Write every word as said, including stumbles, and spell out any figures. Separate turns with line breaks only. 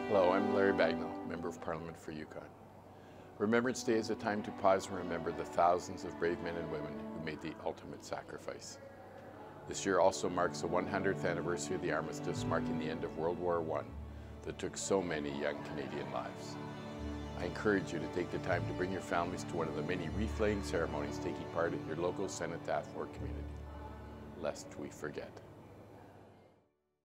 Hello, I'm Larry Bagnall, Member of Parliament for Yukon. Remembrance Day is a time to pause and remember the thousands of brave men and women who made the ultimate sacrifice. This year also marks the one hundredth anniversary of the armistice marking the end of World War One that took so many young Canadian lives. I encourage you to take the time to bring your families to one of the many wreath-laying ceremonies taking part in your local cenotaph or community, lest we forget.